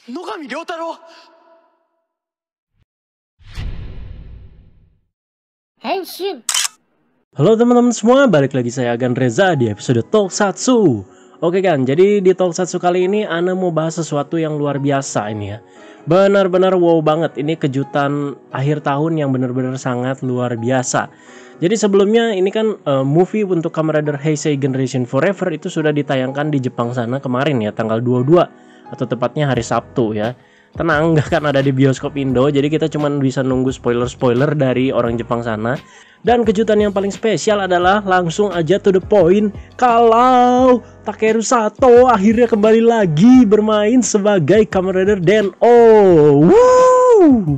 野上良太郎。 Henshin. Halo teman-teman semua, balik lagi saya Agan Reza di episode Tokusatsu. Oke kan, jadi di Tokusatsu kali ini Ana mau bahas sesuatu yang luar biasa ini ya. Benar-benar wow banget, ini kejutan akhir tahun yang benar-benar sangat luar biasa. Jadi sebelumnya ini kan movie untuk Kamen Rider Heisei Generation Forever itu sudah ditayangkan di Jepang sana kemarin ya, tanggal 22 atau tepatnya hari Sabtu ya. Tenang, nggak kan ada di bioskop Indo, jadi kita cuma bisa nunggu spoiler-spoiler dari orang Jepang sana. Dan kejutan yang paling spesial adalah langsung aja to the point, kalau Takeru Sato akhirnya kembali lagi bermain sebagai Kamen Rider Den-O. Woo!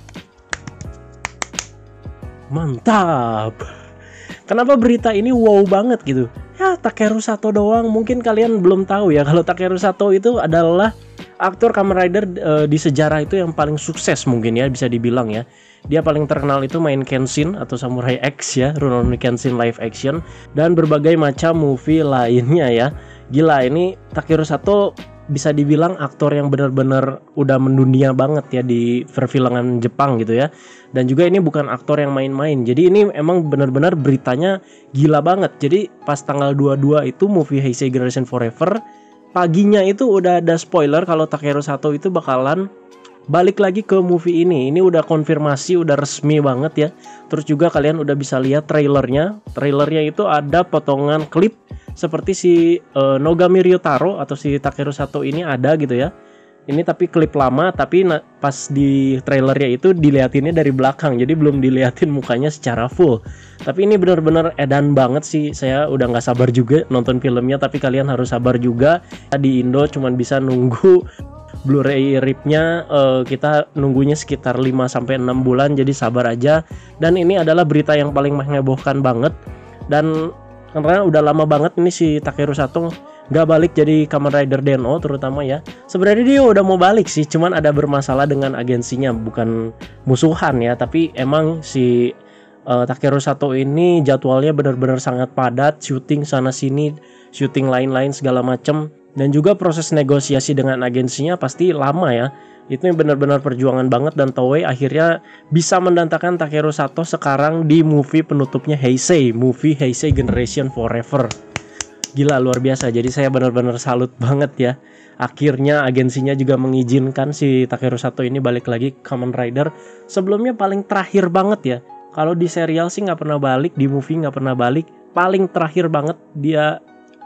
Mantap. Kenapa berita ini wow banget gitu? Ya Takeru Sato doang, mungkin kalian belum tahu ya kalau Takeru Sato itu adalah aktor Kamen Rider di sejarah itu yang paling sukses mungkin ya, bisa dibilang ya. Dia paling terkenal itu main Kenshin atau Samurai X ya, Rurouni Kenshin live action, dan berbagai macam movie lainnya ya. Gila, ini Takeru Sato bisa dibilang aktor yang benar-benar udah mendunia banget ya di perfilman Jepang gitu ya. Dan juga ini bukan aktor yang main-main. Jadi ini emang benar-benar beritanya gila banget. Jadi pas tanggal 22 itu movie Heisei Generation Forever, paginya itu udah ada spoiler kalau Takeru Sato itu bakalan balik lagi ke movie ini. Ini udah konfirmasi, udah resmi banget ya. Terus juga kalian udah bisa lihat trailernya. Trailernya itu ada potongan klip seperti si Nogami Ryotaro atau si Takeru Sato ini ada gitu ya. Ini tapi klip lama, tapi pas di trailernya itu dilihatinnya dari belakang, jadi belum dilihatin mukanya secara full. Tapi ini benar-benar edan banget sih, saya udah nggak sabar juga nonton filmnya, tapi kalian harus sabar juga. Di Indo cuman bisa nunggu Blu-ray rip-nya, kita nunggunya sekitar 5-6 bulan, jadi sabar aja. Dan ini adalah berita yang paling menghebohkan banget, dan karena udah lama banget ini si Takeru Sato nggak balik jadi Kamen Rider Den-O terutama ya. Sebenarnya dia udah mau balik sih, cuman ada bermasalah dengan agensinya, bukan musuhan ya, tapi emang si Takeru Sato ini jadwalnya benar-benar sangat padat, syuting sana sini, syuting lain-lain segala macem, dan juga proses negosiasi dengan agensinya pasti lama ya. Itu benar-benar perjuangan banget, dan Toei akhirnya bisa mendatangkan Takeru Sato sekarang di movie penutupnya Heisei, movie Heisei Generation Forever. Gila, luar biasa. Jadi saya benar-benar salut banget ya. Akhirnya agensinya juga mengizinkan si Takeru Sato ini balik lagi Kamen Rider. Sebelumnya paling terakhir banget ya. Kalau di serial sih nggak pernah balik, di movie nggak pernah balik. Paling terakhir banget dia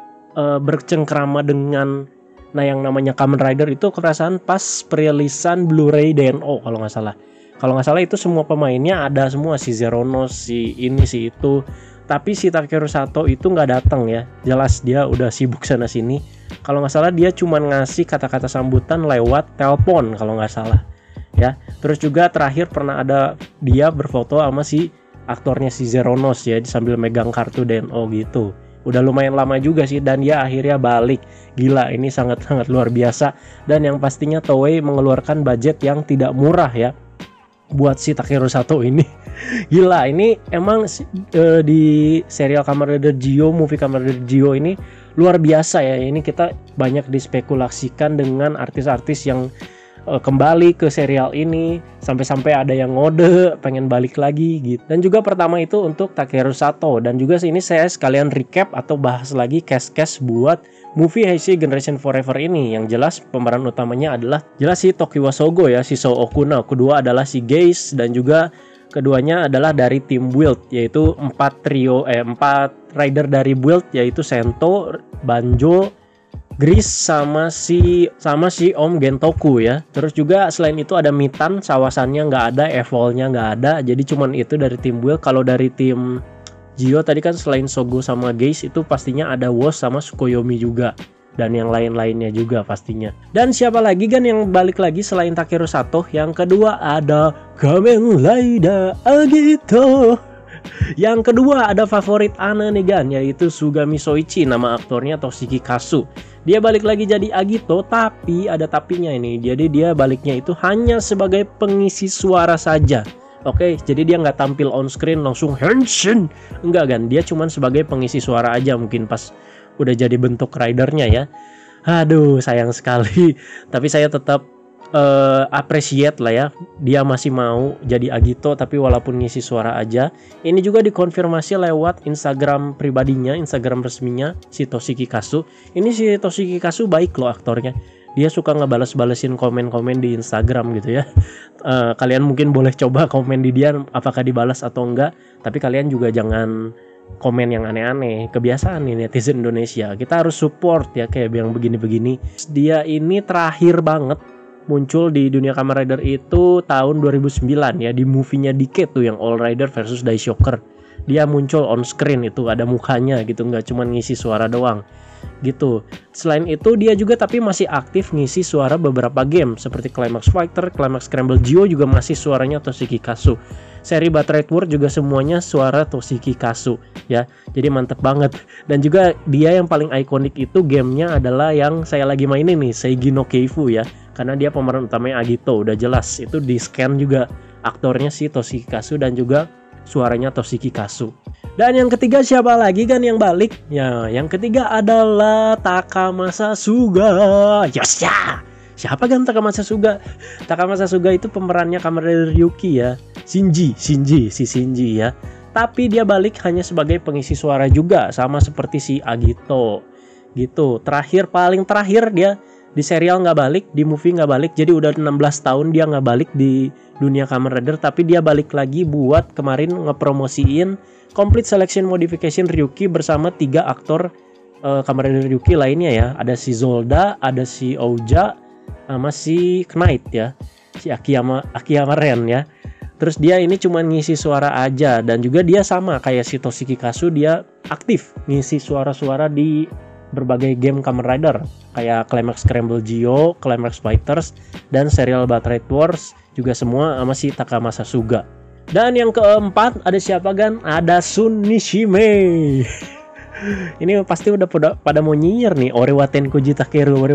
bercengkrama dengan yang namanya Kamen Rider itu perasaan pas perilisan Blu-ray Den-O kalau nggak salah. Kalau nggak salah itu semua pemainnya ada semua, si Zeronos, si ini, si itu. Tapi si Takeru Sato itu nggak datang ya. Jelas dia udah sibuk sana sini. Kalau nggak salah dia cuma ngasih kata-kata sambutan lewat telepon kalau nggak salah ya. Terus juga terakhir pernah ada dia berfoto sama si aktornya si Zeronos ya, sambil megang kartu Den-O gitu. Udah lumayan lama juga sih, dan dia akhirnya balik. Gila, ini sangat-sangat luar biasa. Dan yang pastinya Toei mengeluarkan budget yang tidak murah ya buat si Takeru Sato ini. Gila, ini emang di serial Kamen Rider Zi-O, movie Kamen Rider Zi-O ini luar biasa ya. Ini kita banyak dispekulasikan dengan artis-artis yang kembali ke serial ini, sampai-sampai ada yang ngode pengen balik lagi gitu. Dan juga pertama itu untuk Takeru Sato, dan juga sini saya sekalian recap atau bahas lagi cast buat movie Heisei Generation Forever ini. Yang jelas pemeran utamanya adalah jelas si Tokiwa Sogo ya, si So Okuna. Kedua adalah si Geis, dan juga keduanya adalah dari tim Build, yaitu 4 rider dari Build, yaitu Sento, Banjo, Gris sama si Om Gentoku ya. Terus juga selain itu ada Mitan, Sawasannya nggak ada, Evolnya nggak ada. Jadi cuman itu dari tim Build. Kalau dari tim Zi-O tadi kan selain Sogo sama Geis itu pastinya ada Woz sama Tsukuyomi juga, dan yang lain-lainnya juga pastinya. Dan siapa lagi kan yang balik lagi selain Takeru Sato? Yang kedua ada Kamen Rider Agito. Yang kedua ada favorit Ana nih kan, yaitu Sugami Soichi, nama aktornya Toshiki Kasu. Dia balik lagi jadi Agito, tapi ada tapinya ini. Jadi dia baliknya itu hanya sebagai pengisi suara saja. Oke, jadi dia nggak tampil on screen langsung Henshin. Enggak kan, dia cuman sebagai pengisi suara aja mungkin pas udah jadi bentuk ridernya ya. Aduh, sayang sekali. Tapi saya tetap appreciate lah ya, dia masih mau jadi Agito tapi walaupun ngisi suara aja. Ini juga dikonfirmasi lewat Instagram pribadinya, Instagram resminya si Toshiki Kasu. Ini si Toshiki Kasu baik loh aktornya, dia suka ngebales-balesin komen-komen di Instagram gitu ya. Kalian mungkin boleh coba komen di dia apakah dibalas atau enggak, tapi kalian juga jangan komen yang aneh-aneh. Kebiasaan nih netizen Indonesia, kita harus support ya kayak yang begini-begini. Dia ini terakhir banget muncul di dunia Kamen Rider itu tahun 2009 ya, di movie-nya Decade tuh yang All Rider versus Daishoker. Dia muncul on screen, itu ada mukanya gitu, nggak cuma ngisi suara doang gitu. Selain itu dia juga tapi masih aktif ngisi suara beberapa game seperti Climax Fighter, Climax Scramble Geo juga masih suaranya Toshiki Kasu. Seri Battle World juga semuanya suara Toshiki Kasu ya. Jadi mantep banget. Dan juga dia yang paling ikonik itu gamenya adalah yang saya lagi mainin nih, Seigi no Keifu ya. Karena dia pemeran utamanya Agito, udah jelas. Itu di scan juga aktornya si Toshiki Kasu dan juga suaranya Toshiki Kasu. Dan yang ketiga siapa lagi kan yang balik? Ya, yang ketiga adalah Takamasa Suga. Yes ya. Siapa kan Takamasa Suga? Takamasa Suga itu pemerannya Kamen Rider Ryuki ya. Shinji ya. Tapi dia balik hanya sebagai pengisi suara juga, sama seperti si Agito gitu. Paling terakhir dia di serial nggak balik, di movie nggak balik. Jadi udah 16 tahun dia nggak balik di dunia Kamen Rider, tapi dia balik lagi buat kemarin ngepromosiin Complete Selection Modification Ryuki bersama 3 aktor Kamen Rider Ryuki lainnya ya. Ada si Zolda, ada si Ouja, sama si Knight ya, si Akiyama Ren ya. Terus dia ini cuma ngisi suara aja, dan juga dia sama kayak si Toshiki Kasu, dia aktif ngisi suara-suara di berbagai game Kamen Rider kayak Climax Scramble Geo, Climax Fighters, dan serial Battle Wars juga semua sama si Takamasa Suga. Dan yang keempat ada siapa kan? Ada Shun Nishime. Ini pasti udah pada mau nyinyir nih, Orewa Tenkuji Takeru.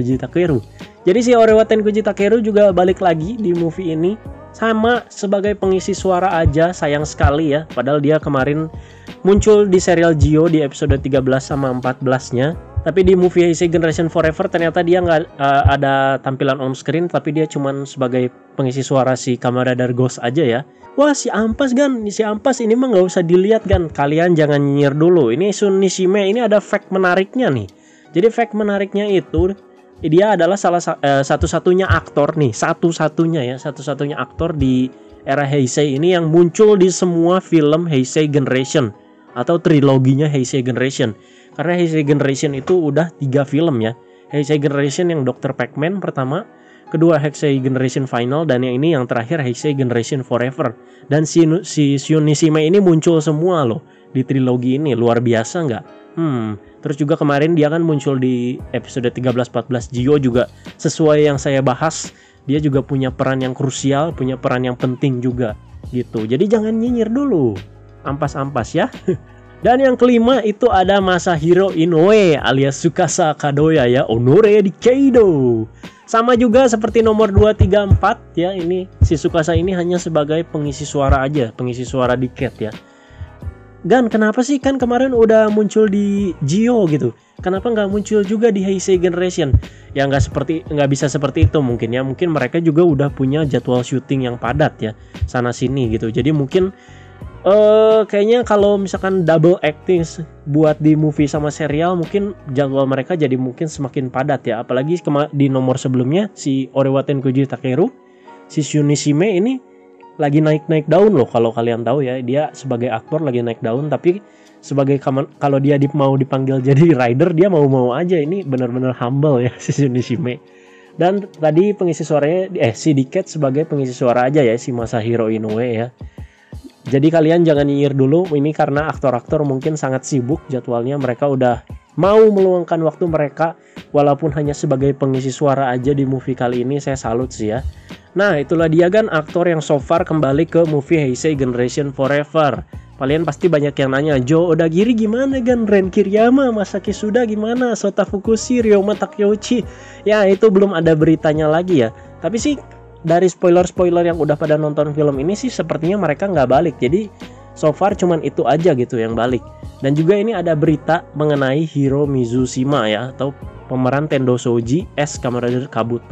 Jadi si Orewa Tenkuji Takeru juga balik lagi di movie ini, sama sebagai pengisi suara aja, sayang sekali ya. Padahal dia kemarin muncul di serial Geo di episode 13 sama 14-nya. Tapi di movie Heisei Generation Forever ternyata dia nggak ada tampilan on screen, tapi dia cuman sebagai pengisi suara si Kamen Rider Ghost aja ya. Wah, si Ampas ini mah nggak usah dilihat kan. Kalian jangan nyinyir dulu. Ini Shun Nishime ini ada fact menariknya nih. Jadi fact menariknya itu dia adalah satu-satunya aktor nih, satu-satunya aktor di era Heisei ini yang muncul di semua film Heisei Generation atau triloginya Heisei Generation. Karena Heisei Generation itu udah 3 film ya. Heisei Generation yang Dr. Pac-Man pertama, kedua Heisei Generation Final, dan yang ini yang terakhir Heisei Generation Forever. Dan si Shun Nishime ini muncul semua loh di trilogi ini, luar biasa nggak? Terus juga kemarin dia kan muncul di episode 13-14 Geo juga, sesuai yang saya bahas, dia juga punya peran yang krusial, punya peran yang penting juga gitu. Jadi jangan nyinyir dulu, ampas-ampas ya. Dan yang kelima itu ada Masahiro Inoue alias Tsukasa Kadoya ya, Honore Dikeido. Sama juga seperti nomor 2, 3, 4 ya, ini si Tsukasa ini hanya sebagai pengisi suara aja, pengisi suara Decade ya. Gan, kenapa sih kan kemarin udah muncul di Geo gitu, kenapa nggak muncul juga di Heisei Generation? Ya nggak bisa seperti itu mungkin ya, mungkin mereka juga udah punya jadwal syuting yang padat ya, sana sini gitu. Jadi mungkin kayaknya kalau misalkan double acting buat di movie sama serial, mungkin jadwal mereka jadi mungkin semakin padat ya. Apalagi di nomor sebelumnya si Orewa Tenkuji Takeru, si Shun Nishime ini lagi naik daun loh, kalau kalian tahu ya. Dia sebagai aktor lagi naik daun, tapi sebagai kalau dia mau dipanggil jadi rider, dia mau aja. Ini benar-benar humble ya si Shun Nishime. Dan tadi pengisi suaranya si Decade sebagai pengisi suara aja ya, si Masahiro Inoue ya. Jadi kalian jangan nyinyir dulu, ini karena aktor-aktor mungkin sangat sibuk jadwalnya, mereka udah mau meluangkan waktu mereka walaupun hanya sebagai pengisi suara aja di movie kali ini. Saya salut sih ya. Nah, itulah dia kan aktor yang so far kembali ke movie Heisei Generation Forever. Kalian pasti banyak yang nanya, Joe Odagiri gimana kan, Ren Kiriyama, Masaki Suda gimana, Sota Fukushi, Ryoma Takeuchi. Ya, itu belum ada beritanya lagi ya. Tapi sih dari spoiler yang udah pada nonton film ini sih sepertinya mereka nggak balik. Jadi so far cuman itu aja gitu yang balik. Dan juga ini ada berita mengenai Hiro Mizushima ya, atau pemeran Tendo Shoji S Kamen Rider Kabuto.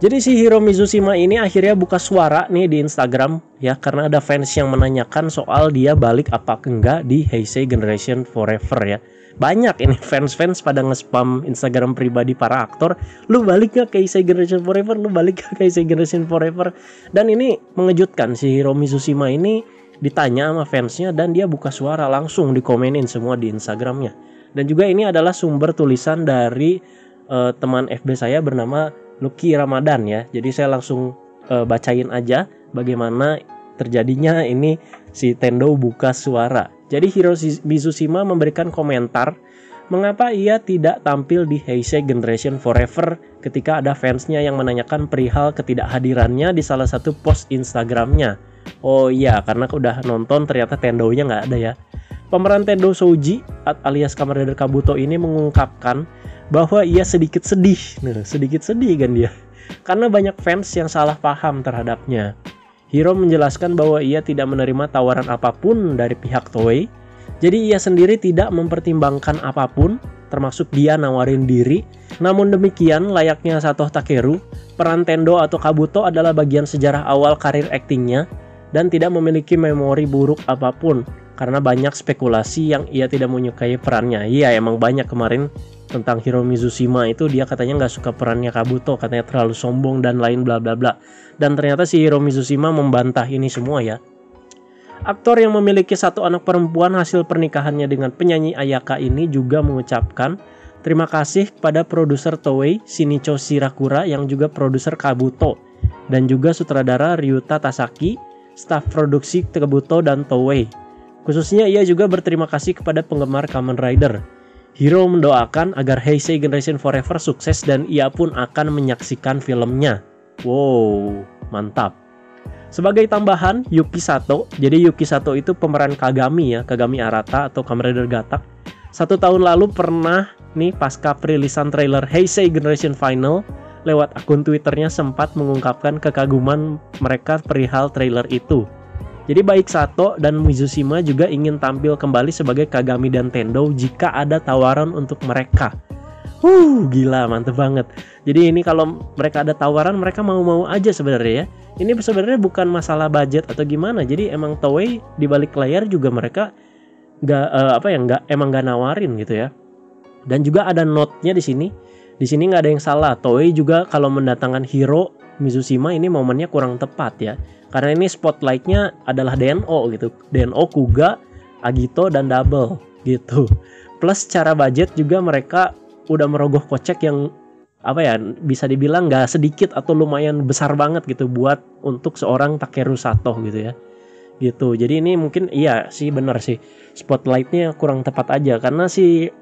Jadi si Hiro Mizushima ini akhirnya buka suara nih di Instagram ya, karena ada fans yang menanyakan soal dia balik apa enggak di Heisei Generation Forever ya. Banyak ini fans-fans pada nge-spam Instagram pribadi para aktor, lu balik gak ke Heisei Generation Forever, lu balik gak ke Heisei Generation Forever. Dan ini mengejutkan, si Hiro Mizushima ini ditanya sama fansnya dan dia buka suara, langsung dikomenin semua di Instagramnya. Dan juga ini adalah sumber tulisan dari teman FB saya bernama Lucky Ramadan ya. Jadi saya langsung bacain aja bagaimana terjadinya ini si Tendo buka suara. Jadi Hiro Mizushima memberikan komentar mengapa ia tidak tampil di Heisei Generation Forever ketika ada fansnya yang menanyakan perihal ketidakhadirannya di salah satu post Instagramnya. Oh iya, karena udah nonton ternyata Tendonya nggak ada ya. Pemeran Tendo Souji alias Kamen Rider Kabuto ini mengungkapkan bahwa ia sedikit sedih. Nah, sedikit sedih kan dia, karena banyak fans yang salah paham terhadapnya. Hiro menjelaskan bahwa ia tidak menerima tawaran apapun dari pihak Toei. Jadi ia sendiri tidak mempertimbangkan apapun, termasuk dia nawarin diri. Namun demikian, layaknya Sato Takeru, peran Tendo atau Kabuto adalah bagian sejarah awal karir aktingnya dan tidak memiliki memori buruk apapun, karena banyak spekulasi yang ia tidak menyukai perannya. Iya, emang banyak kemarin tentang Hiro Mizushima itu, dia katanya nggak suka perannya Kabuto, katanya terlalu sombong dan lain bla bla bla. Dan ternyata si Hiro Mizushima membantah ini semua ya. Aktor yang memiliki satu anak perempuan hasil pernikahannya dengan penyanyi Ayaka ini juga mengucapkan terima kasih kepada produser Toei Shinicho Shirakura yang juga produser Kabuto, dan juga sutradara Ryuta Tasaki, staf produksi Kabuto dan Toei. Khususnya ia juga berterima kasih kepada penggemar Kamen Rider. Hiro mendoakan agar Heisei Generation Forever sukses dan ia pun akan menyaksikan filmnya. Wow, mantap. Sebagai tambahan, Yuki Sato. Jadi Yuki Sato itu pemeran Kagami ya, Kagami Arata atau Kamen Rider Gatak. 1 tahun lalu pernah nih pasca perilisan trailer Heisei Generation Final, lewat akun Twitternya sempat mengungkapkan kekaguman mereka perihal trailer itu. Jadi baik Sato dan Mizushima juga ingin tampil kembali sebagai Kagami dan Tendo jika ada tawaran untuk mereka. Gila, mantep banget. Jadi ini kalau mereka ada tawaran, mereka mau-mau aja sebenarnya ya. Ini sebenarnya bukan masalah budget atau gimana. Jadi emang Toei di balik layar juga mereka nggak nawarin gitu ya. Dan juga ada note-nya di sini. Di sini nggak ada yang salah. Toei juga kalau mendatangkan Hiro Mizushima ini momennya kurang tepat ya. Karena ini spotlight-nya adalah DNO gitu. DNO, Kuga, Agito, dan Double gitu. Plus secara budget juga mereka udah merogoh kocek yang bisa dibilang nggak sedikit atau lumayan besar banget gitu buat untuk seorang Takeru Sato gitu ya. Gitu. Jadi ini mungkin iya sih, benar sih. Spotlight-nya kurang tepat aja karena si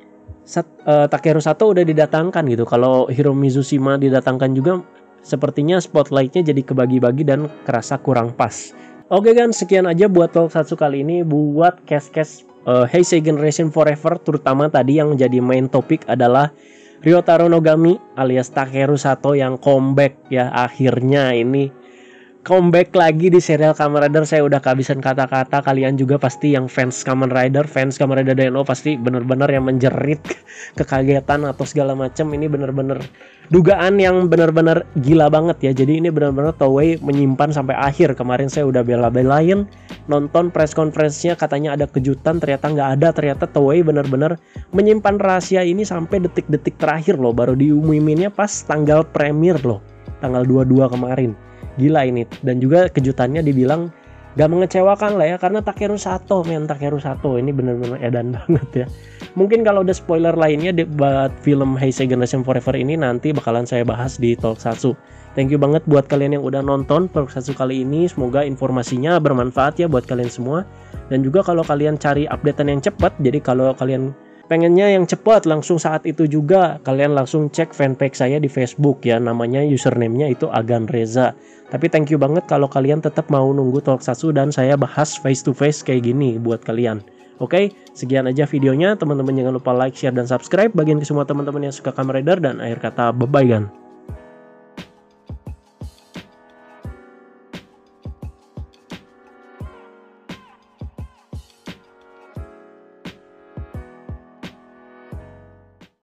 Takeru Sato udah didatangkan gitu. Kalau Hiro Mizushima didatangkan juga sepertinya spotlight-nya jadi kebagi-bagi dan kerasa kurang pas. Oke kan, sekian aja buat Tokusatsu kali ini. Buat cast Heisei Generation Forever, terutama tadi yang jadi main topik adalah Ryotaro Nogami alias Takeru Sato yang comeback ya. Akhirnya ini comeback lagi di serial Kamen Rider. Saya udah kehabisan kata-kata. Kalian juga pasti yang fans Kamen Rider DNO pasti bener-bener yang menjerit kekagetan atau segala macam. Ini bener-bener dugaan yang bener-bener gila banget ya. Jadi ini bener-bener Toei menyimpan sampai akhir. Kemarin saya udah bela-belain nonton press conference-nya, katanya ada kejutan, ternyata nggak ada. Ternyata Toei bener-bener menyimpan rahasia ini sampai detik-detik terakhir loh. Baru diumuminnya pas tanggal premier loh, tanggal 22 kemarin. Gila ini. Dan juga kejutannya dibilang gak mengecewakan lah ya, karena Takeru Sato ini bener-bener edan banget ya. Mungkin kalau ada spoiler lainnya buat film Heisei Generation Forever ini nanti bakalan saya bahas di Tokusatsu. Thank you banget buat kalian yang udah nonton Tokusatsu kali ini. Semoga informasinya bermanfaat ya buat kalian semua. Dan juga kalau kalian cari updatean yang cepat, jadi kalau kalian pengennya yang cepat langsung saat itu juga, kalian langsung cek fanpage saya di Facebook ya, namanya username-nya itu Agan Reza. Tapi thank you banget kalau kalian tetap mau nunggu Tokusatsu dan saya bahas face to face kayak gini buat kalian. Oke, sekian aja videonya. Teman-teman jangan lupa like, share, dan subscribe. Bagian ke semua teman-teman yang suka Kamen Rider, dan akhir kata bye-bye kan.